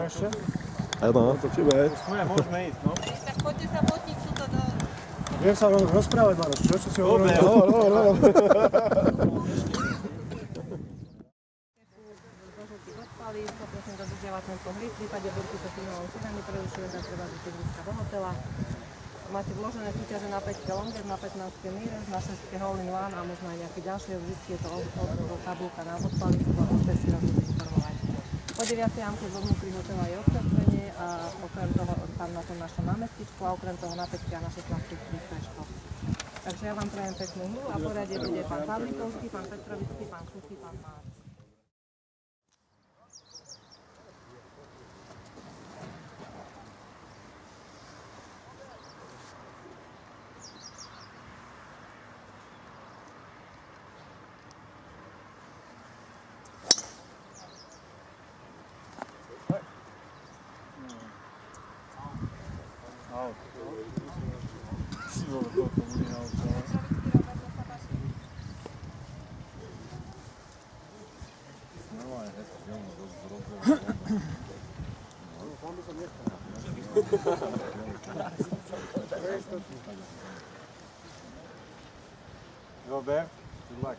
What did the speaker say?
ešte? Áno, to číme. Môžeme ísť, no. Tak poďte sa fotiť tuto do... Viem sa rozprávať, Maroš, čo si hovoril? Hovor. Odpali, 100% dodržiavať tento hry, v prípade burky to signálom signálmi prerušuje, tak treba do technická do hotela. Máte vložené súťaže na 5 longer, na 15 míre, na 6 hole-in-one a možno aj nejaké ďalšie, vždy je to tabulka na odpalisku a môžete si rozhodnúť informovať. Po 9. jamke vo vnútri hotela je občerstvenie a okrem toho tam na tom našom námestičku a okrem toho na 5 a na 16 prístrežko. Takže ja vám prajem peknú hru a poradie bude pán Pavlikovský, pán Petrovický, pán Kuchý, pán Máč. Robert, good luck.